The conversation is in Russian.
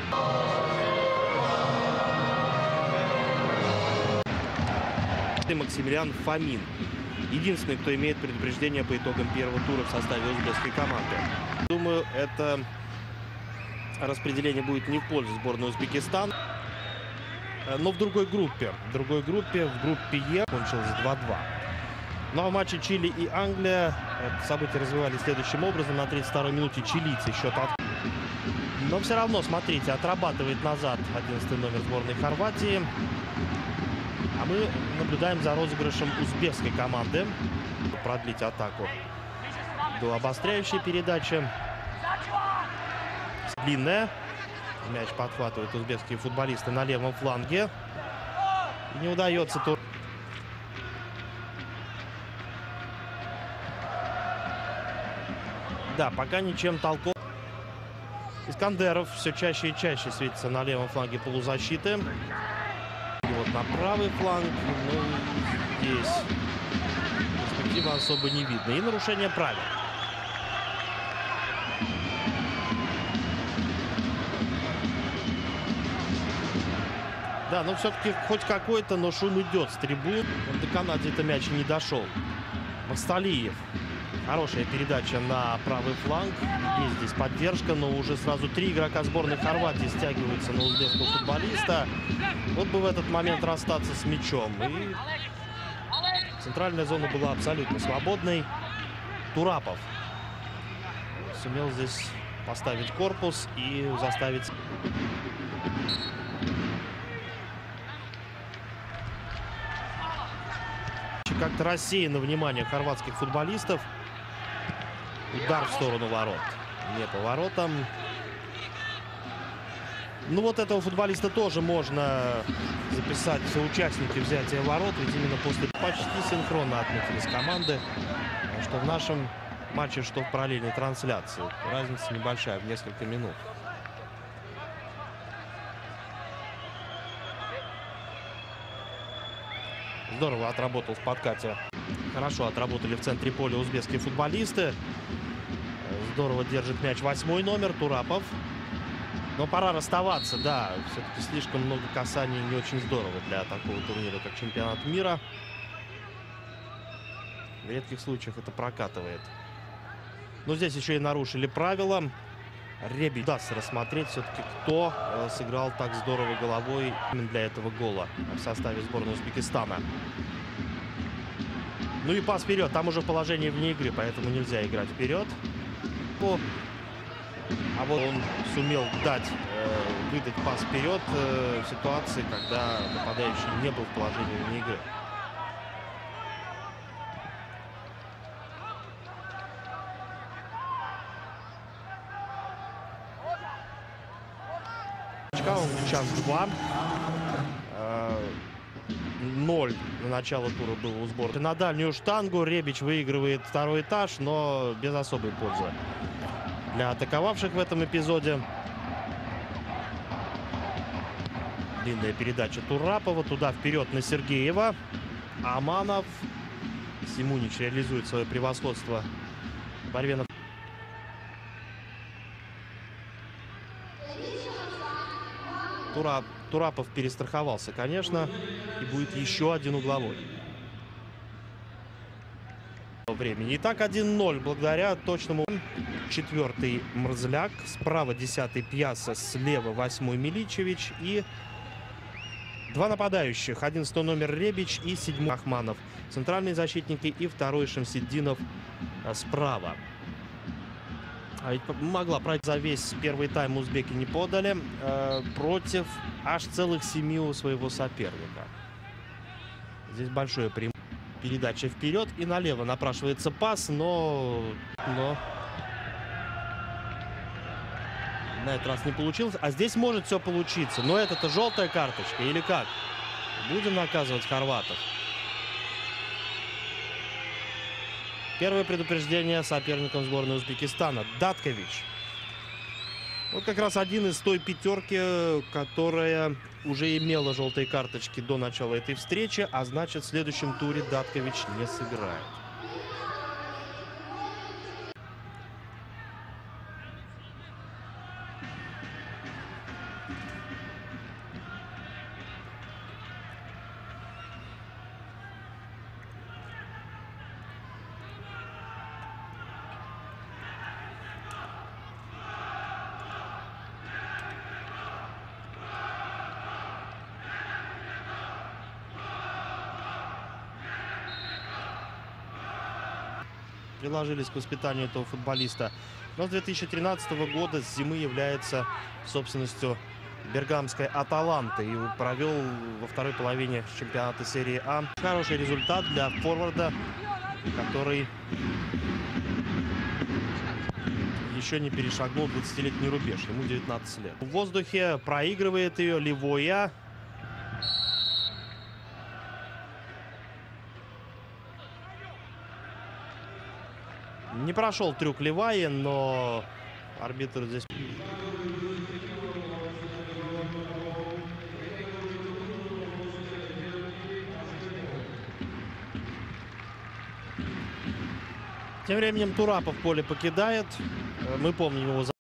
Максимилиан Фомин. Единственный, кто имеет предупреждение по итогам первого тура в составе узбекской команды. Думаю, это распределение будет не в пользу сборной Узбекистана. Но в другой группе. В группе Е, кончилось 2-2. Ну а в матче Чили и Англия события развивались следующим образом. На 32-й минуте чилийцы счет от... Но все равно, смотрите, отрабатывает назад 11-й номер сборной Хорватии. А мы наблюдаем за розыгрышем узбекской команды. Продлить атаку до обостряющей передачи. Длинная. Мяч подхватывают узбекские футболисты на левом фланге. И не удается тут. Да, пока ничем толковым. Искандеров все чаще и чаще светится на левом фланге полузащиты. И вот на правый фланг, ну, здесь перспективы особо не видно. И нарушение правил. Да, но все-таки хоть какой-то, но шум идет с трибун. До Канады это мяч не дошел. Махсталиев. Хорошая передача на правый фланг. Есть здесь поддержка, но уже сразу 3 игрока сборной Хорватии стягиваются на узбекского футболиста. Вот бы в этот момент расстаться с мячом. И центральная зона была абсолютно свободной. Турапов сумел здесь поставить корпус и заставить... Как-то рассеяно внимание хорватских футболистов. Удар в сторону ворот. Не по воротам. Ну вот этого футболиста тоже можно записать в соучастники взятия ворот. Ведь именно после почти синхронно отметились команды. Что в нашем матче, что в параллельной трансляции. Разница небольшая, в несколько минут. Здорово отработал в подкате. Хорошо отработали в центре поля узбекские футболисты. Здорово держит мяч 8-й номер Турапов. Но пора расставаться, да. Все-таки слишком много касаний, не очень здорово для такого турнира, как чемпионат мира. В редких случаях это прокатывает. Но здесь еще и нарушили правила. Ребич даст рассмотреть все-таки, кто сыграл так здорово головой именно для этого гола в составе сборной Узбекистана. Ну и пас вперед. Там уже положение вне игры, поэтому нельзя играть вперед. А вот он сумел выдать пас вперед в ситуации, когда нападающий не был в положении вне игры. Час 2. 0 на начало тура было у сборной. На дальнюю штангу Ребич выигрывает второй этаж, но без особой пользы для атаковавших в этом эпизоде. Длинная передача Турапова. Туда вперед на Сергеева. Аманов. Симунич реализует свое превосходство в борьбе на... Турапов перестраховался, конечно, и будет еще один угловой. Времени. Итак, 1-0 благодаря точному. 4-й Мрзляк, справа 10-й Пьяса, слева 8-й Миличевич и 2 нападающих. 11-й номер Ребич и 7-й Ахманов. Центральные защитники и 2-й Шамсиддинов справа. А ведь могла пройти за весь первый тайм, узбеки не подали против аж целых 7 у своего соперника. Здесь большое преимущество. Передача вперед и налево напрашивается пас, но на этот раз не получилось. А здесь может все получиться. Но это-то желтая карточка или как? Будем наказывать хорватов. Первое предупреждение соперникам сборной Узбекистана. Даткович. Вот как раз один из той пятерки, которая уже имела желтые карточки до начала этой встречи, а значит в следующем туре Даткович не сыграет. приложились к воспитанию этого футболиста. Но с 2013 года, с зимы, является собственностью бергамской «Аталанты» и провел во второй половине чемпионата серии А хороший результат для форварда, который еще не перешагнул 20-летний рубеж. Ему 19 лет. В воздухе проигрывает ее Ливоя. Не прошел трюк Ливаи, но арбитр здесь... Тем временем Турапов поле покидает. Мы помним его